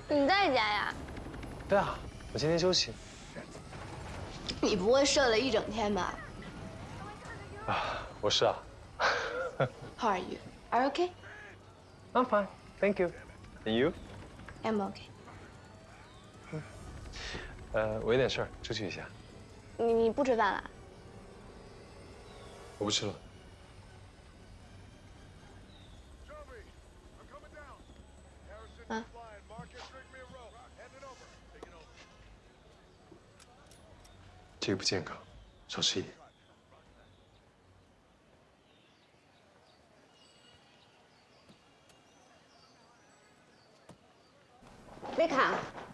你在家呀？ 对啊，我今天休息。 你不会射了一整天吧？ 啊，我是啊。 How are you? Are you okay? I'm fine, thank you. And you? I'm okay. 我有点事儿，出去一下。 你不吃饭了？ 我不吃了。 啊？ 这个不健康，少吃一点。 维卡，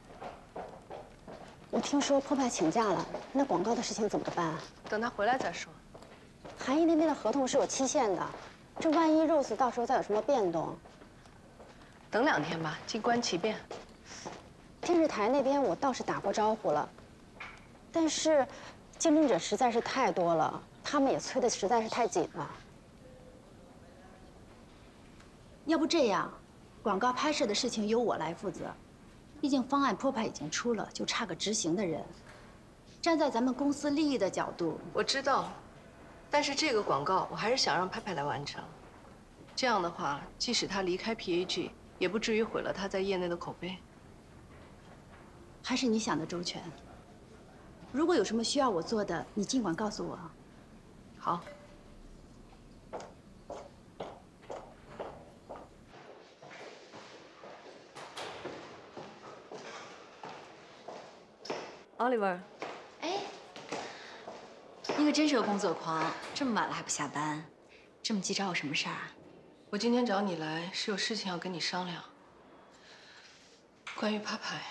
我听说破派请假了，那广告的事情怎么办啊？ 等他回来再说。 韩毅那边的合同是有期限的，这万一 Rose 到时候再有什么变动， 等2天吧，静观其变。 电视台那边我倒是打过招呼了，但是竞争者实在是太多了，他们也催得实在是太紧了。 要不这样，广告拍摄的事情由我来负责。毕竟方案破派已经出了，就差个执行的人。站在咱们公司利益的角度， 我知道，但是这个广告我还是想让派派来完成。这样的话，即使他离开 PAG， 也不至于毁了他在业内的口碑。 还是你想的周全。如果有什么需要我做的，你尽管告诉我。 好。Oliver， 哎，你可真是个工作狂，这么晚了还不下班，这么急找我什么事儿啊？ 我今天找你来是有事情要跟你商量，关于派派。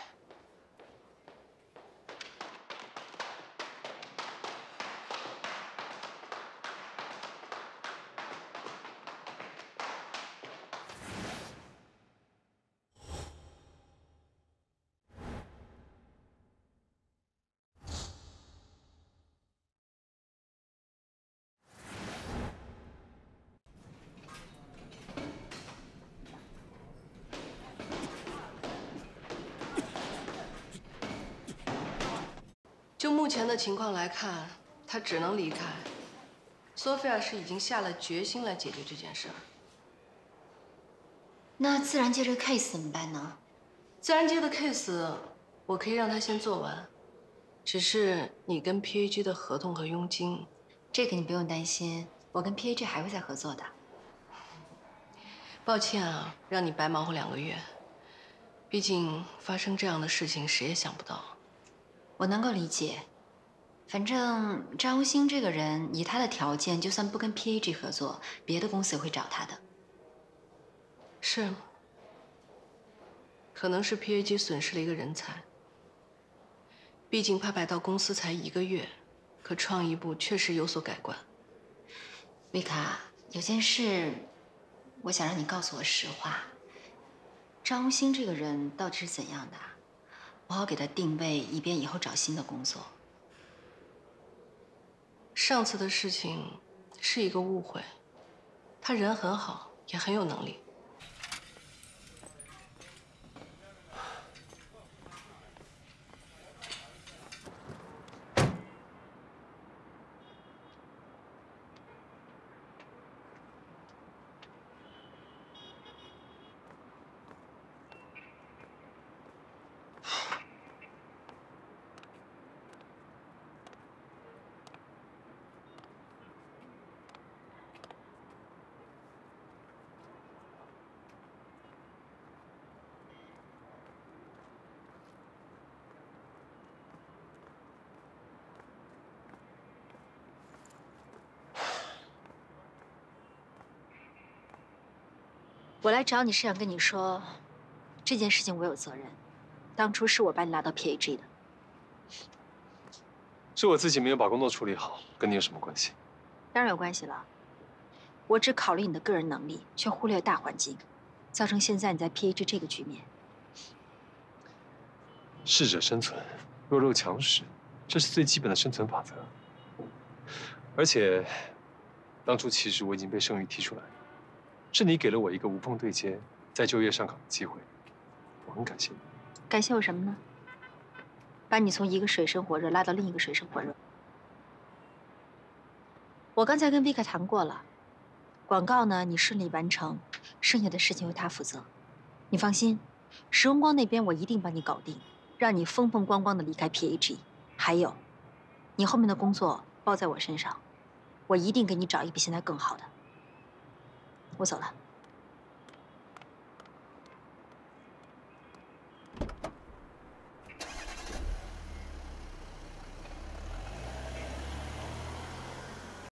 就目前的情况来看，他只能离开。索菲亚是已经下了决心来解决这件事儿。 那自然界这个 case 怎么办呢？ 自然界的 case， 我可以让他先做完，只是你跟 PAG 的合同和佣金， 这个你不用担心，我跟 PAG 还会再合作的。 抱歉啊，让你白忙活2个月。毕竟发生这样的事情，谁也想不到。 我能够理解，反正张无兴这个人，以他的条件，就算不跟 PAG 合作，别的公司也会找他的。 是，可能是 PAG 损失了一个人才。毕竟派派到公司才1个月，可创意部确实有所改观。 维卡，有件事，我想让你告诉我实话。张无兴这个人到底是怎样的？我好给他定位，以便以后找新的工作。 上次的事情是一个误会，他人很好，也很有能力。 我来找你是想跟你说，这件事情我有责任。当初是我把你拉到 PAG 的。 是我自己没有把工作处理好，跟你有什么关系？ 当然有关系了。我只考虑你的个人能力，却忽略大环境，造成现在你在 PAG 这个局面。 适者生存，弱肉强食，这是最基本的生存法则。而且，当初其实我已经被盛宇踢出来，是你给了我一个无缝对接、在就业上岗的机会，我很感谢你。 感谢我什么呢？把你从一个水深火热拉到另一个水深火热。我刚才跟维卡谈过了，广告呢你顺利完成，剩下的事情由他负责。你放心，时荣光那边我一定帮你搞定，让你风风光光的离开 PAG。还有，你后面的工作包在我身上，我一定给你找一个比现在更好的。我走了。